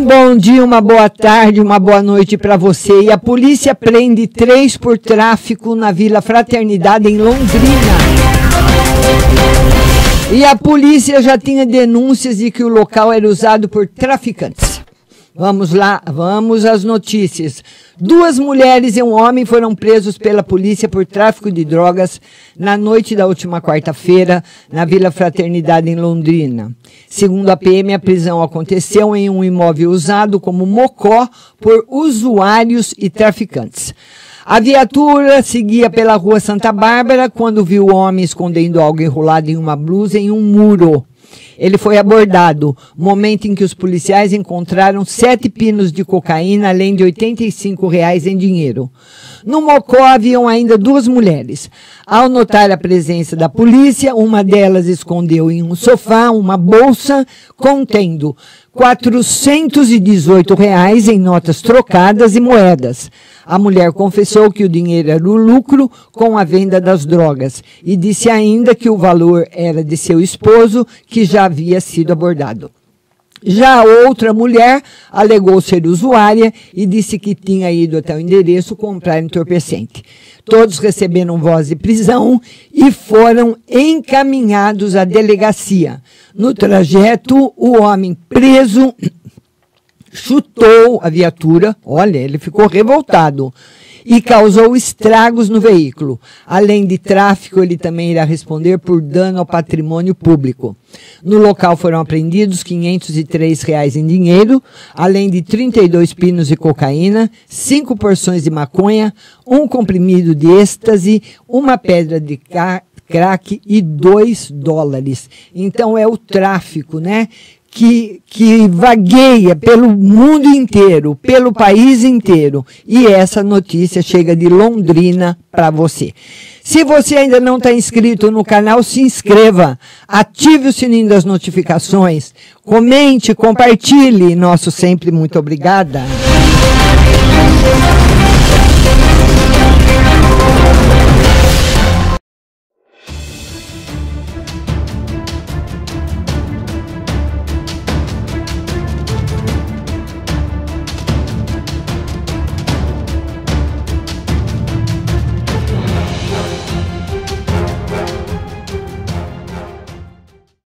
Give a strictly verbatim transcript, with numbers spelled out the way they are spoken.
bom dia, uma boa tarde, uma boa noite para você. E a polícia prende três por tráfico na Vila Fraternidade, em Londrina. E a polícia já tinha denúncias de que o local era usado por traficantes. Vamos lá, vamos às notícias. Duas mulheres e um homem foram presos pela polícia por tráfico de drogas na noite da última quarta-feira, na Vila Fraternidade, em Londrina. Segundo a P M, a prisão aconteceu em um imóvel usado como mocó por usuários e traficantes. A viatura seguia pela rua Santa Bárbara quando viu o homem escondendo algo enrolado em uma blusa em um muro. Ele foi abordado, momento em que os policiais encontraram sete pinos de cocaína, além de oitenta e cinco reais em dinheiro. No mocó haviam ainda duas mulheres. Ao notar a presença da polícia, uma delas escondeu em um sofá uma bolsa contendo quatrocentos e dezoito reais em notas trocadas e moedas. A mulher confessou que o dinheiro era o lucro com a venda das drogas e disse ainda que o valor era de seu esposo, que já havia sido abordado. Já a outra mulher alegou ser usuária e disse que tinha ido até o endereço comprar entorpecente. Todos receberam voz de prisão e foram encaminhados à delegacia. No trajeto, o homem preso chutou a viatura, olha, ele ficou revoltado, e causou estragos no veículo. Além de tráfico, ele também irá responder por dano ao patrimônio público. No local foram apreendidos quinhentos e três reais em dinheiro, além de trinta e dois pinos de cocaína, cinco porções de maconha, um comprimido de êxtase, uma pedra de crack e dois dólares. Então é o tráfico, né? Que, que vagueia pelo mundo inteiro, pelo país inteiro. E essa notícia chega de Londrina para você. Se você ainda não está inscrito no canal, se inscreva, ative o sininho das notificações, comente, compartilhe. Nosso sempre muito obrigada.